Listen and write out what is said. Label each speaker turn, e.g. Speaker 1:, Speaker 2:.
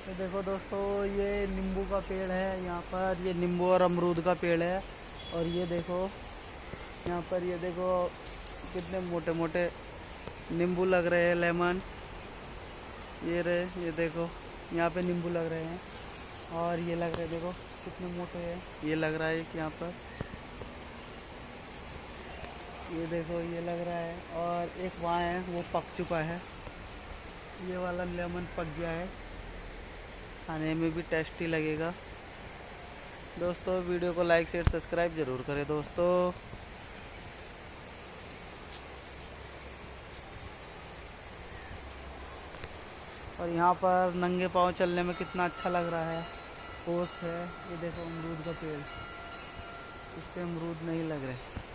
Speaker 1: तो देखो दोस्तों, ये नींबू का पेड़ है यहाँ पर। ये नींबू और अमरूद का पेड़ है। और ये देखो यहाँ पर, ये देखो कितने मोटे मोटे नींबू लग रहे हैं, लेमन। ये रहे, ये देखो यहाँ पे नींबू लग रहे हैं। और ये लग रहे हैं, देखो कितने मोटे हैं। ये लग रहा है कि यहाँ पर, ये देखो ये लग रहा है। और एक वहाँ है, वो पक चुका है। ये वाला लेमन पक गया है, खाने में भी टेस्टी लगेगा। दोस्तों वीडियो को लाइक शेयर सब्सक्राइब ज़रूर करें दोस्तों। और यहाँ पर नंगे पाँव चलने में कितना अच्छा लग रहा है। ओस है, ये देखो अमरूद का पेड़, इस पे अमरूद नहीं लग रहे।